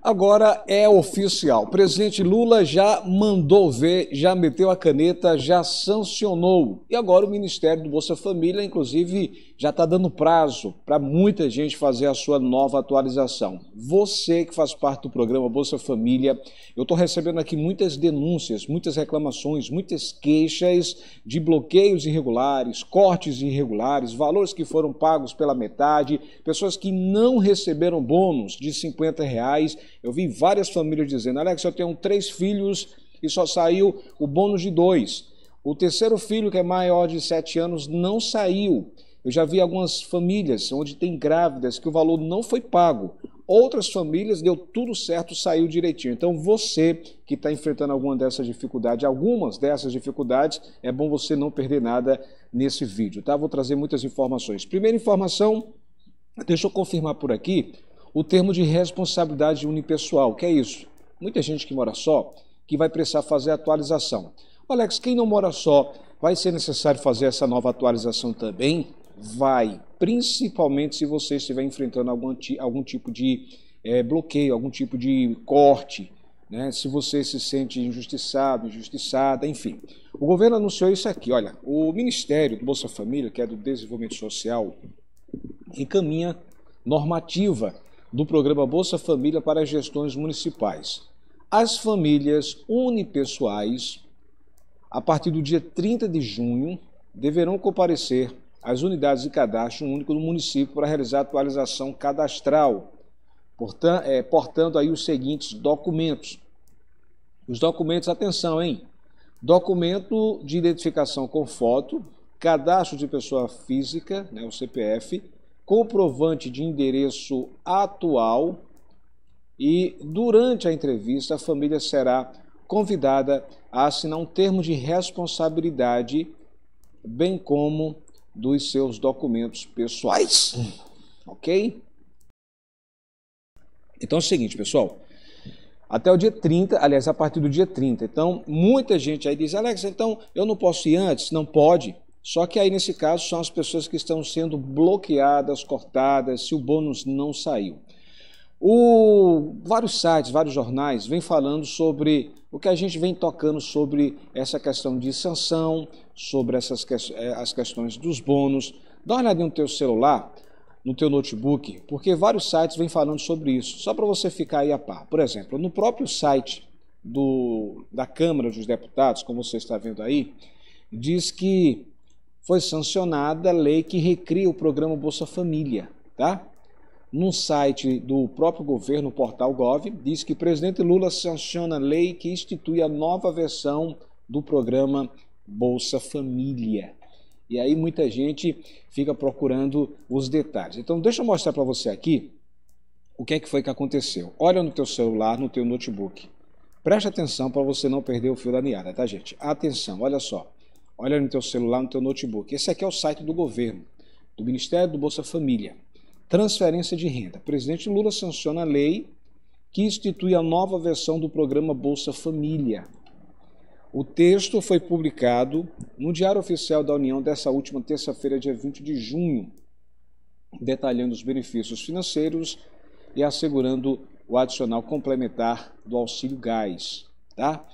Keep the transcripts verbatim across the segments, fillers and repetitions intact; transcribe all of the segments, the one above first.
Agora é oficial. O presidente Lula já mandou ver, já meteu a caneta, já sancionou. E agora o Ministério do Bolsa Família, inclusive, já está dando prazo para muita gente fazer a sua nova atualização. Você que faz parte do programa Bolsa Família, eu estou recebendo aqui muitas denúncias, muitas reclamações, muitas queixas de bloqueios irregulares, cortes irregulares, valores que foram pagos pela metade, pessoas que não receberam bônus de cinquenta reais. Eu vi várias famílias dizendo: Alex, eu tenho três filhos e só saiu o bônus de dois. O terceiro filho, que é maior de sete anos, não saiu. Eu já vi algumas famílias onde tem grávidas que o valor não foi pago. Outras famílias deu tudo certo, saiu direitinho. Então você que está enfrentando alguma dessas dificuldades, algumas dessas dificuldades, é bom você não perder nada nesse vídeo, tá? Vou trazer muitas informações. Primeira informação, deixa eu confirmar por aqui o termo de responsabilidade unipessoal. Que é isso? Muita gente que mora só que vai precisar fazer a atualização. Alex, quem não mora só, vai ser necessário fazer essa nova atualização também? Vai, principalmente se você estiver enfrentando algum, algum tipo de é, bloqueio, algum tipo de corte, né? Se você se sente injustiçado, injustiçada, enfim. O governo anunciou isso aqui, olha, o Ministério do Bolsa Família, que é do Desenvolvimento Social, encaminha normativa do programa Bolsa Família para as gestões municipais. As famílias unipessoais, a partir do dia trinta de junho, deverão comparecer às unidades de cadastro único do município para realizar a atualização cadastral, portanto, é, portando aí os seguintes documentos. Os documentos, atenção, hein? Documento de identificação com foto, cadastro de pessoa física, né, o C P F, comprovante de endereço atual e, durante a entrevista, a família será convidada a assinar um termo de responsabilidade, bem como dos seus documentos pessoais. Ok? Então é o seguinte, pessoal. Até o dia trinta, aliás, a partir do dia trinta. Então, muita gente aí diz: Alex, então eu não posso ir antes? Não pode. Só que aí, nesse caso, são as pessoas que estão sendo bloqueadas, cortadas, se o bônus não saiu. O, vários sites, vários jornais vêm falando sobre o que a gente vem tocando sobre essa questão de sanção, sobre essas as questões dos bônus. Dá uma olhadinha no teu celular, no teu notebook, porque vários sites vêm falando sobre isso, só para você ficar aí a par. Por exemplo, no próprio site do, da Câmara dos Deputados, como você está vendo aí, diz que foi sancionada a lei que recria o programa Bolsa Família, tá? No site do próprio governo, o portal Gov, diz que o presidente Lula sanciona a lei que institui a nova versão do programa Bolsa Família. E aí muita gente fica procurando os detalhes. Então deixa eu mostrar para você aqui o que é que foi que aconteceu. Olha no teu celular, no teu notebook. Preste atenção para você não perder o fio da meada, tá, gente? Atenção, olha só. Olha no teu celular, no teu notebook. Esse aqui é o site do governo, do Ministério do Bolsa Família. Transferência de renda. O presidente Lula sanciona a lei que institui a nova versão do programa Bolsa Família. O texto foi publicado no Diário Oficial da União dessa última terça-feira, dia vinte de junho, detalhando os benefícios financeiros e assegurando o adicional complementar do auxílio gás, tá?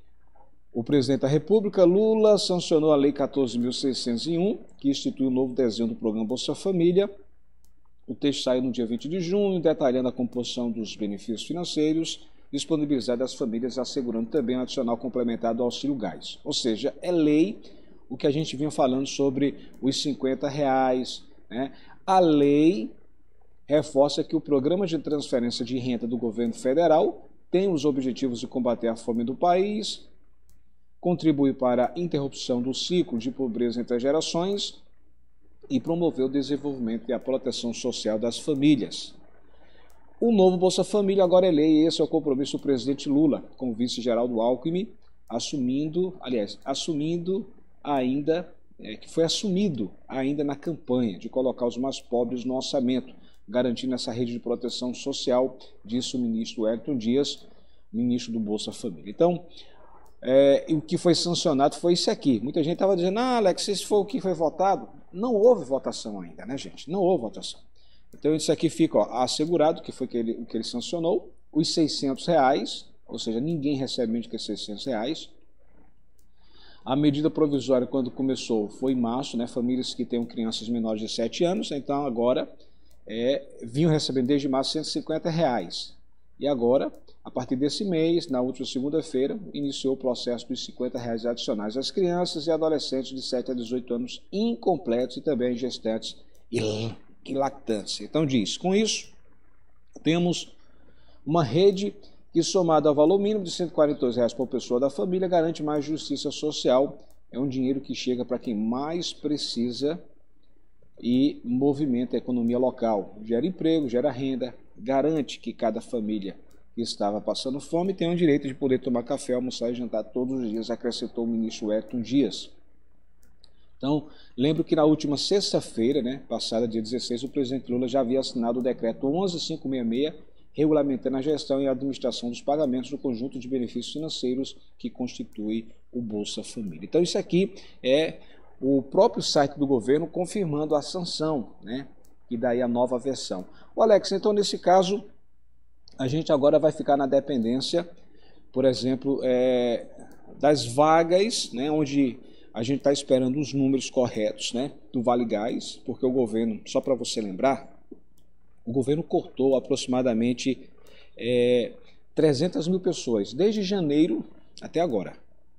O presidente da República, Lula, sancionou a Lei quatorze mil seiscentos e um, que institui o novo desenho do programa Bolsa Família. O texto saiu no dia vinte de junho, detalhando a composição dos benefícios financeiros disponibilizados às famílias, assegurando também o adicional complementar do auxílio gás. Ou seja, é lei o que a gente vinha falando sobre os cinquenta reais, né? A lei reforça que o programa de transferência de renda do governo federal tem os objetivos de combater a fome do país, contribuir para a interrupção do ciclo de pobreza entre as gerações e promover o desenvolvimento e a proteção social das famílias. O novo Bolsa Família agora é lei, e esse é o compromisso do presidente Lula, com o vice-Geraldo Alckmin, assumindo, aliás, assumindo ainda, é, que foi assumido ainda na campanha de colocar os mais pobres no orçamento, garantindo essa rede de proteção social, disse o ministro Wellington Dias, ministro do Bolsa Família. Então, É, e o que foi sancionado foi isso aqui. Muita gente estava dizendo: ah, Alex, esse foi o que foi votado. Não houve votação ainda, né, gente? Não houve votação. Então isso aqui fica, ó, assegurado que foi que ele, o que ele sancionou, os seiscentos reais, ou seja, ninguém recebe menos que seiscentos reais. A medida provisória, quando começou, foi em março, né? Famílias que tenham crianças menores de sete anos, então agora é, vinham recebendo desde março cento e cinquenta reais. E agora, a partir desse mês, na última segunda-feira, iniciou o processo dos cinquenta reais adicionais às crianças e adolescentes de sete a dezoito anos incompletos e também gestantes e lactantes. Então diz, com isso, temos uma rede que, somado ao valor mínimo de cento e quarenta e dois reais por pessoa da família, garante mais justiça social. É um dinheiro que chega para quem mais precisa e movimenta a economia local. Gera emprego, gera renda, garante que cada família que estava passando fome tenha o direito de poder tomar café, almoçar e jantar todos os dias, acrescentou o ministro Wellington Dias. Então, lembro que na última sexta-feira, né, passada, dia dezesseis, o presidente Lula já havia assinado o decreto onze mil quinhentos e sessenta e seis, regulamentando a gestão e a administração dos pagamentos do conjunto de benefícios financeiros que constitui o Bolsa Família. Então, isso aqui é o próprio site do governo confirmando a sanção, né, e daí a nova versão. O Alex, então, nesse caso, a gente agora vai ficar na dependência, por exemplo, é, das vagas, né, onde a gente está esperando os números corretos, né, do Vale Gás, porque o governo, só para você lembrar, o governo cortou aproximadamente é, trezentas mil pessoas, desde janeiro até agora,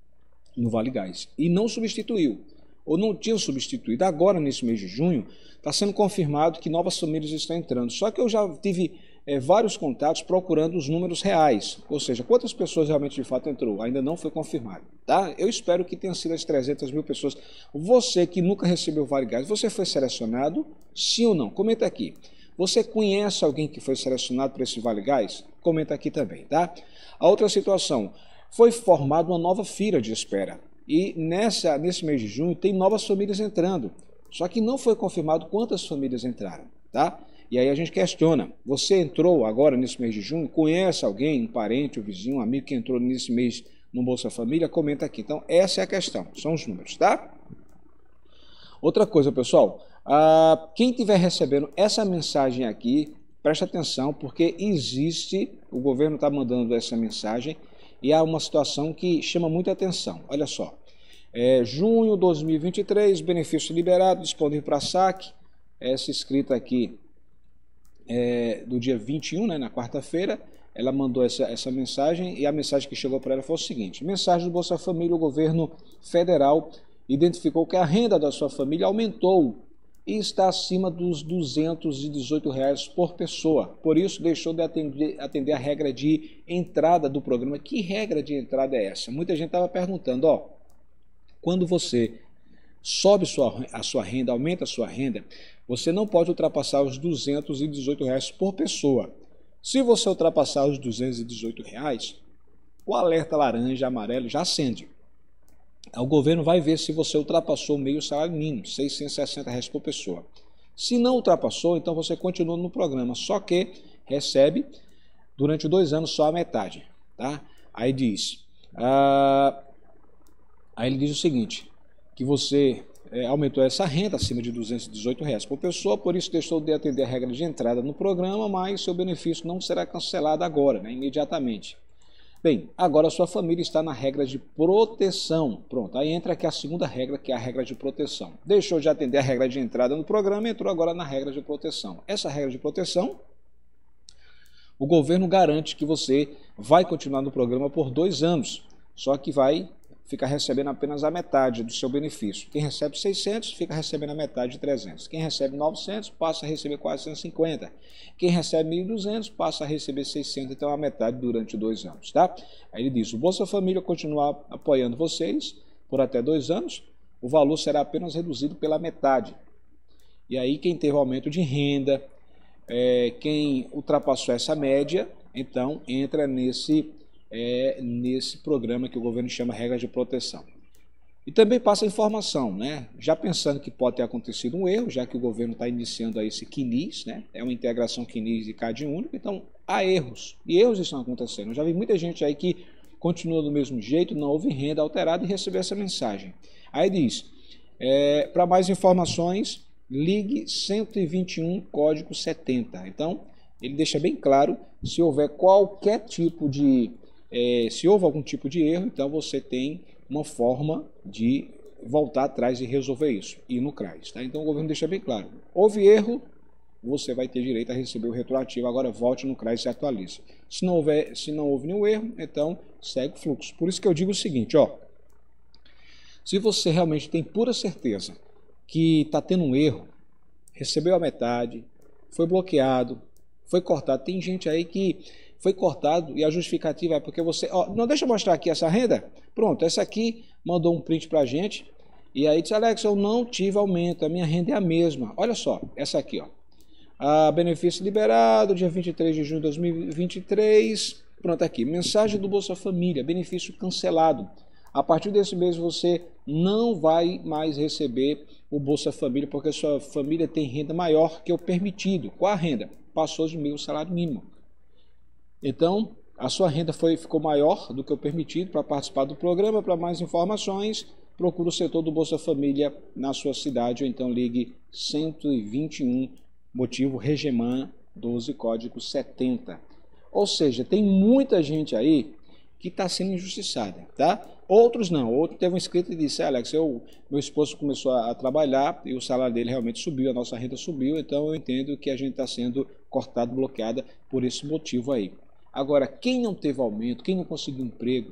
no Vale Gás, e não substituiu, ou não tinha substituído. Agora, nesse mês de junho, está sendo confirmado que novas famílias estão entrando, só que eu já tive é, vários contatos procurando os números reais, ou seja, quantas pessoas realmente de fato entrou, ainda não foi confirmado, tá? Eu espero que tenham sido as trezentas mil pessoas. Você que nunca recebeu o Vale Gás, você foi selecionado, sim ou não? Comenta aqui. Você conhece alguém que foi selecionado para esse Vale Gás? Comenta aqui também, tá? A outra situação, foi formada uma nova fila de espera, e nessa, nesse mês de junho tem novas famílias entrando, só que não foi confirmado quantas famílias entraram, tá? E aí a gente questiona, você entrou agora nesse mês de junho, conhece alguém, um parente, um vizinho, um amigo que entrou nesse mês no Bolsa Família? Comenta aqui. Então essa é a questão, são os números, tá? Outra coisa, pessoal, ah, quem estiver recebendo essa mensagem aqui, preste atenção, porque existe, o governo está mandando essa mensagem e há uma situação que chama muita atenção. Olha só, é, junho de dois mil e vinte e três, benefício liberado, disponível para saque, essa escrita aqui é, do dia vinte e um, né, na quarta-feira, ela mandou essa, essa mensagem e a mensagem que chegou para ela foi o seguinte: mensagem do Bolsa Família, o governo federal identificou que a renda da sua família aumentou e está acima dos duzentos e dezoito reais por pessoa. Por isso, deixou de atender, atender a regra de entrada do programa. Que regra de entrada é essa? Muita gente estava perguntando, ó, quando você sobe sua, a sua renda, aumenta a sua renda, você não pode ultrapassar os duzentos e dezoito reais por pessoa. Se você ultrapassar os duzentos e dezoito reais, o alerta laranja, amarelo já acende. O governo vai ver se você ultrapassou o meio salário mínimo, seiscentos e sessenta reais por pessoa. Se não ultrapassou, então você continua no programa, só que recebe durante dois anos só a metade, tá? Aí diz, ah, aí ele diz o seguinte, que você é, aumentou essa renda acima de duzentos e dezoito reais por pessoa, por isso deixou de atender a regra de entrada no programa, mas seu benefício não será cancelado agora, né, imediatamente. Bem, agora a sua família está na regra de proteção. Pronto, aí entra aqui a segunda regra, que é a regra de proteção. Deixou de atender a regra de entrada no programa, entrou agora na regra de proteção. Essa regra de proteção, o governo garante que você vai continuar no programa por dois anos, só que vai ficar recebendo apenas a metade do seu benefício. Quem recebe seiscentos fica recebendo a metade de trezentos. Quem recebe novecentos passa a receber quatrocentos e cinquenta. Quem recebe mil e duzentos passa a receber seiscentos, então a metade durante dois anos, tá? Aí ele diz, o Bolsa Família continuar apoiando vocês por até dois anos, o valor será apenas reduzido pela metade. E aí quem teve aumento de renda, é, quem ultrapassou essa média, então entra nesse É, nesse programa que o governo chama regra de proteção. E também passa informação, né? Já pensando que pode ter acontecido um erro, já que o governo está iniciando aí esse Q N I S, né? É uma integração Q N I S e CAD único, então há erros, e erros estão acontecendo. Eu já vi muita gente aí que continua do mesmo jeito, não houve renda alterada e recebeu essa mensagem. Aí diz, é, para mais informações, ligue cento e vinte e um, código setenta. Então, ele deixa bem claro se houver qualquer tipo de, é, se houve algum tipo de erro, então você tem uma forma de voltar atrás e resolver isso, e no CRAS, tá? Então o governo deixa bem claro, houve erro, você vai ter direito a receber o retroativo, agora volte no CRAS e atualize. Se não houver, se não houve nenhum erro, então segue o fluxo. Por isso que eu digo o seguinte, ó, se você realmente tem pura certeza que está tendo um erro, recebeu a metade, foi bloqueado, foi cortado, tem gente aí que foi cortado e a justificativa é porque você, ó, não, deixa eu mostrar aqui essa renda, pronto, essa aqui mandou um print pra gente, e aí disse, Alex, eu não tive aumento, a minha renda é a mesma, olha só, essa aqui, ó, a benefício liberado, dia vinte e três de junho de dois mil e vinte e três, pronto aqui, mensagem do Bolsa Família, benefício cancelado, a partir desse mês você não vai mais receber o Bolsa Família, porque a sua família tem renda maior que o permitido, qual a renda? Passou de meio salário mínimo. Então, a sua renda foi, ficou maior do que o permitido para participar do programa. Para mais informações, procure o setor do Bolsa Família na sua cidade ou então ligue cento e vinte e um, motivo Regeman doze, código setenta. Ou seja, tem muita gente aí que está sendo injustiçada, tá? Outros não, outro teve um inscrito e disse, Alex, eu, meu esposo começou a, a trabalhar e o salário dele realmente subiu, a nossa renda subiu, então eu entendo que a gente está sendo cortado, bloqueada por esse motivo aí. Agora, quem não teve aumento, quem não conseguiu emprego,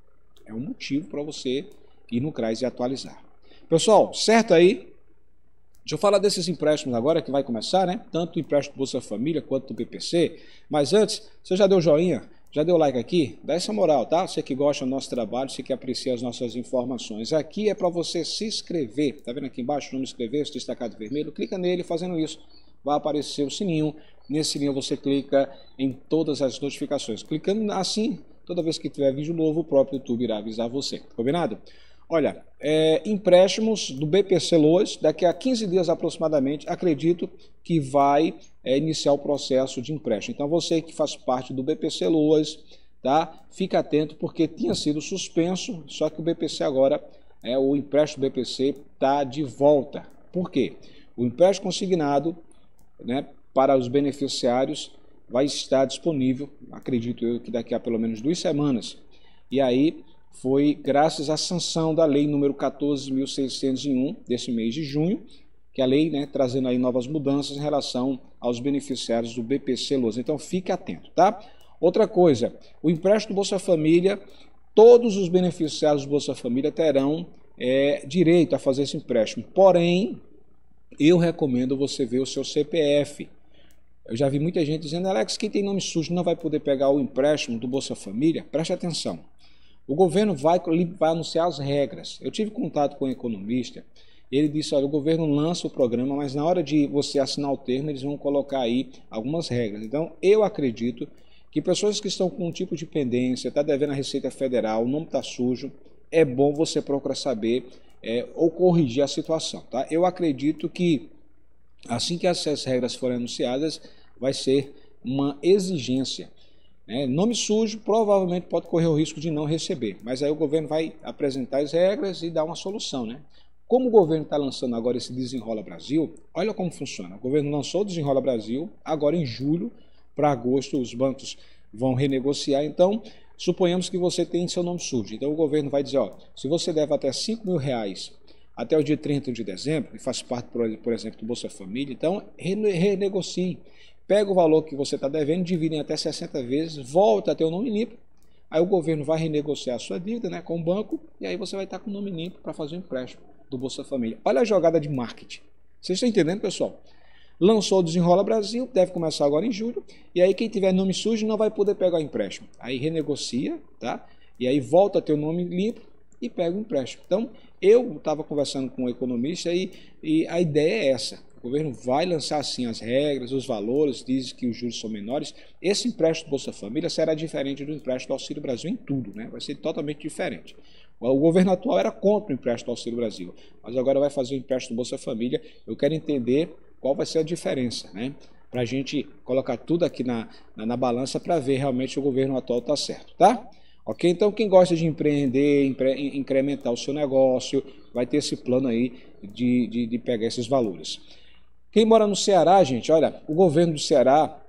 é um motivo para você ir no CRAS e atualizar. Pessoal, certo aí? Deixa eu falar desses empréstimos agora que vai começar, né? Tanto o empréstimo do Bolsa Família quanto do B P C, mas antes, você já deu joinha? Já deu like aqui? Dá essa moral, tá? Você que gosta do nosso trabalho, você que aprecia as nossas informações. Aqui é para você se inscrever. Tá vendo aqui embaixo o nome inscrever, esse destacado vermelho? Clica nele, fazendo isso, vai aparecer o sininho. Nesse sininho você clica em todas as notificações. Clicando assim, toda vez que tiver vídeo novo, o próprio YouTube irá avisar você. Combinado? Olha, é, empréstimos do B P C Loas, daqui a quinze dias aproximadamente, acredito que vai é, iniciar o processo de empréstimo. Então você que faz parte do B P C Loas, tá? Fica atento porque tinha sido suspenso, só que o B P C agora, é, o empréstimo do B P C está de volta. Por quê? O empréstimo consignado, né, para os beneficiários vai estar disponível, acredito eu que daqui a pelo menos duas semanas. E aí foi graças à sanção da lei número quatorze mil seiscentos e um desse mês de junho, que a lei, né, trazendo aí novas mudanças em relação aos beneficiários do B P C Loas. Então fique atento, tá? Outra coisa, o empréstimo do Bolsa Família, todos os beneficiários do Bolsa Família terão é, direito a fazer esse empréstimo. Porém, eu recomendo você ver o seu C P F. Eu já vi muita gente dizendo, Alex, quem tem nome sujo não vai poder pegar o empréstimo do Bolsa Família. Preste atenção. O governo vai, vai anunciar as regras. Eu tive contato com um economista, ele disse, olha, o governo lança o programa, mas na hora de você assinar o termo, eles vão colocar aí algumas regras. Então, eu acredito que pessoas que estão com um tipo de pendência, está devendo a Receita Federal, o nome está sujo, é bom você procurar saber é, ou corrigir a situação. Tá? Eu acredito que assim que essas regras forem anunciadas, vai ser uma exigência. Né? Nome sujo provavelmente pode correr o risco de não receber, mas aí o governo vai apresentar as regras e dar uma solução. Né? Como o governo está lançando agora esse Desenrola Brasil, olha como funciona. O governo lançou o Desenrola Brasil, agora em julho, para agosto os bancos vão renegociar, então suponhamos que você tem seu nome sujo. Então o governo vai dizer, ó, se você deve até cinco mil reais até o dia trinta de dezembro, e faz parte, por exemplo, do Bolsa Família, então renegocie. Pega o valor que você está devendo, divide em até sessenta vezes, volta a ter o nome limpo, aí o governo vai renegociar a sua dívida, né, com o banco, e aí você vai estar com o nome limpo para fazer o empréstimo do Bolsa Família. Olha a jogada de marketing. Vocês estão entendendo, pessoal? Lançou o Desenrola Brasil, deve começar agora em julho, e aí quem tiver nome sujo não vai poder pegar o empréstimo. Aí renegocia, tá? E aí volta a ter o nome limpo e pega o empréstimo. Então, eu estava conversando com um economista e, e a ideia é essa. O governo vai lançar assim as regras, os valores, diz que os juros são menores. Esse empréstimo do Bolsa Família será diferente do empréstimo do Auxílio Brasil em tudo, né? Vai ser totalmente diferente. O governo atual era contra o empréstimo do Auxílio Brasil, mas agora vai fazer o empréstimo do Bolsa Família. Eu quero entender qual vai ser a diferença, né? Para a gente colocar tudo aqui na, na, na balança para ver realmente se o governo atual está certo, tá? Ok? Então, quem gosta de empreender, impre, incrementar o seu negócio, vai ter esse plano aí de, de, de pegar esses valores. Quem mora no Ceará, gente, olha, o governo do Ceará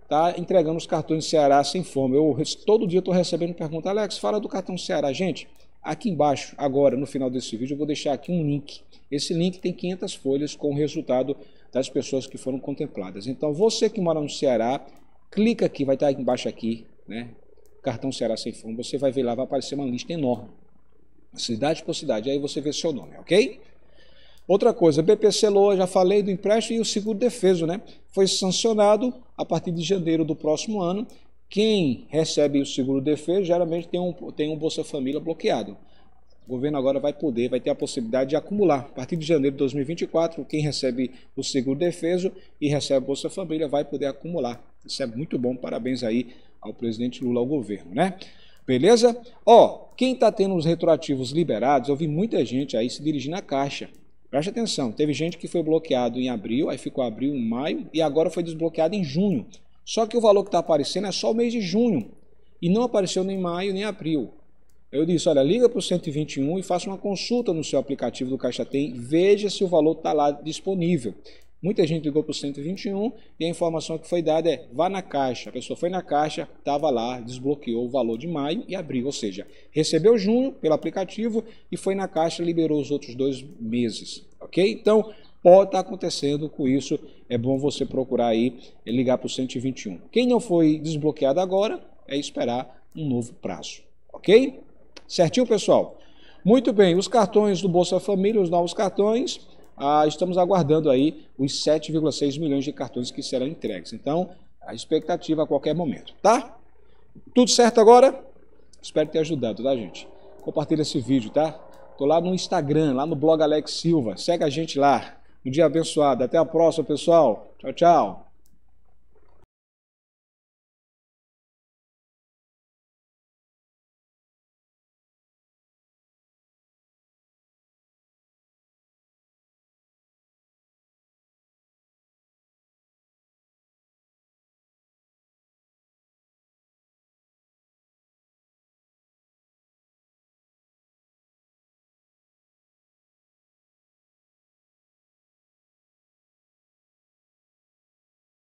está entregando os cartões Ceará sem fome. Eu todo dia estou recebendo pergunta, Alex, fala do cartão Ceará. Gente, aqui embaixo, agora, no final desse vídeo, eu vou deixar aqui um link. Esse link tem quinhentas folhas com o resultado das pessoas que foram contempladas. Então, você que mora no Ceará, clica aqui, vai estar aqui embaixo aqui, né? Cartão Ceará sem fome. Você vai ver lá, vai aparecer uma lista enorme. Cidade por cidade, aí você vê seu nome, ok? Outra coisa, B P C Loa, já falei do empréstimo e o seguro defeso, né? Foi sancionado a partir de janeiro do próximo ano. Quem recebe o seguro defeso geralmente tem um, tem um Bolsa Família bloqueado. O governo agora vai poder, vai ter a possibilidade de acumular. A partir de janeiro de dois mil e vinte e quatro, quem recebe o seguro defeso e recebe a Bolsa Família vai poder acumular. Isso é muito bom, parabéns aí ao presidente Lula, ao governo, né? Beleza? Ó, quem está tendo os retroativos liberados, eu vi muita gente aí se dirigindo à Caixa. Preste atenção, teve gente que foi bloqueado em abril, aí ficou abril, maio, e agora foi desbloqueado em junho. Só que o valor que está aparecendo é só o mês de junho, e não apareceu nem maio, nem abril. Eu disse, olha, liga para o cento e vinte e um e faça uma consulta no seu aplicativo do Caixa Tem, veja se o valor está lá disponível. Muita gente ligou para o cento e vinte e um e a informação que foi dada é, vá na Caixa. A pessoa foi na Caixa, estava lá, desbloqueou o valor de maio e abril, ou seja, recebeu junho pelo aplicativo e foi na Caixa e liberou os outros dois meses, ok? Então, pode estar acontecendo com isso, é bom você procurar aí e ligar para o cento e vinte e um. Quem não foi desbloqueado agora, é esperar um novo prazo, ok? Certinho, pessoal? Muito bem, os cartões do Bolsa Família, os novos cartões... Ah, estamos aguardando aí os sete vírgula seis milhões de cartões que serão entregues. Então, a expectativa a qualquer momento, tá? Tudo certo agora? Espero ter ajudado, tá, gente? Compartilha esse vídeo, tá? Tô lá no Instagram, lá no blog Alex Silva. Segue a gente lá. Um dia abençoado. Até a próxima, pessoal. Tchau, tchau.